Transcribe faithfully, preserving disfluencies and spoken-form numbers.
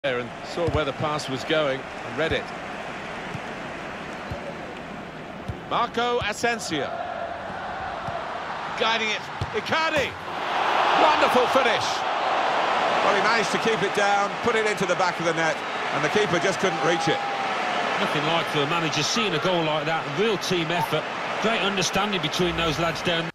there and saw where the pass was going and read it. Marco Asensio guiding it. Icardi, wonderful finish. Well, he managed to keep it down, put it into the back of the net, and the keeper just couldn't reach it. Nothing like for a manager seeing a goal like that. Real team effort, great understanding between those lads down there.